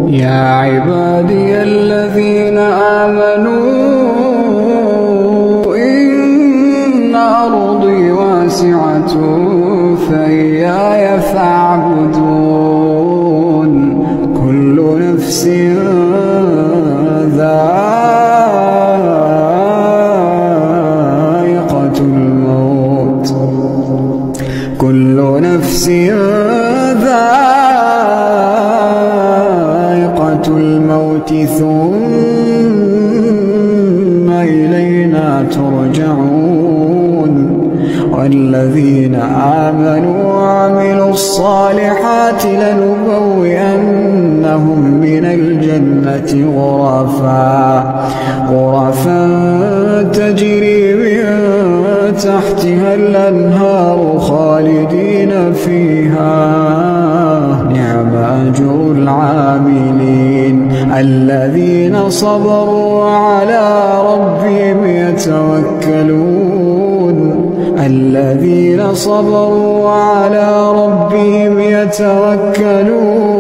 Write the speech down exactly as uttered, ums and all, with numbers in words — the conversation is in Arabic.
يا عبادي الذين آمنوا إن أرضي واسعة فإياي فاعبدون كل نفس ذائقة الموت كل نفس ذائقة الموت ثم إلينا ترجعون والذين آمنوا وعملوا الصالحات لنبوئنهم من الجنة غرفا غرفا تجري من تحتها الأنهار خالدين فيها نعم أجر العاملين الذين صبروا وعلى ربهم يتوكلون الذين صبروا وعلى ربهم يتوكلون